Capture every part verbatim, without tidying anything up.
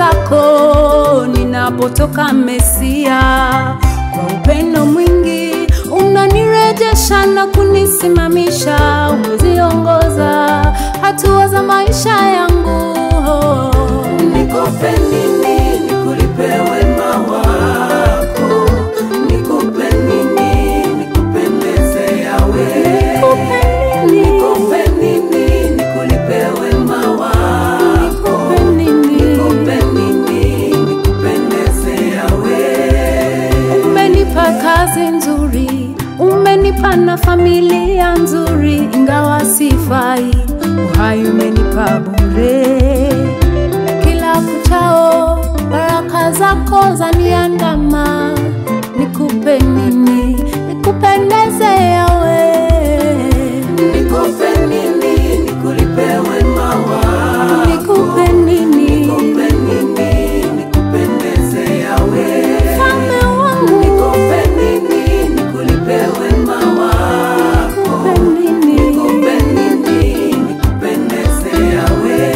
zako ninapotoka Mesia. Kwa upendo mwingi unanirejesha na kunisimamisha. Umeziongoza hatua za maisha yangu. Nikupe nini nikulipe wema wako? Nikupe nini nikupendeze yawe? Nikupe nini nikulipe wema wako? Nikupe nini nikupendeze yawe? Umenipa kazi nzuri, umenipa na familia nzuri, ingawa sifai, uhai umenipa bure. Kila kuchao baraka zako zaniandama. Nikupe nini nikupendeze yawe? Nikupe nini nikulipe wema wako? Nikupe nini Nikupe nini nikupendeze yawe? Mfalme wangu, Nikupe nini nikulipe wema wako? nikupe nini Nikupe nini nikupendeze yawe?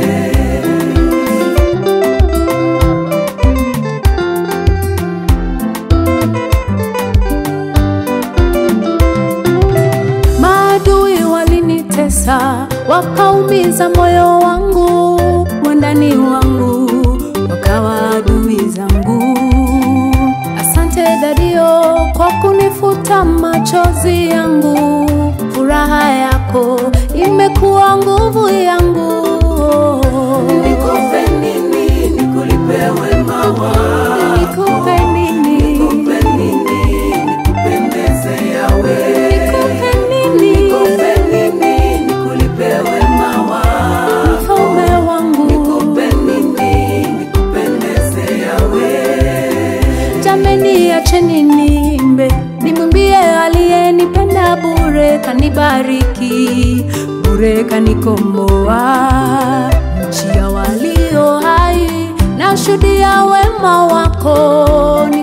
Maadui walinitesa, wakaumiza moyo wangu, mwandani wangu wakawa adui zangu. Asante Dadio kwa kunifuta machozi yangu. Furaha yako imekuwa nguvu yangu. Nikupe nini nikulipe wema wako? Nikupe nini Nikupe nini nikupendeze yawe? Nikupe nini Nikupe nini nikulipe wema wako? Mfalme wangu, Nikupe nini nikupendeze yawe? jameni acheni niimbe, nimwimbie aliyenipenda bure, kanibariki bure, kanikomboa. Nchi ya walio hai nashuhudia wema wako.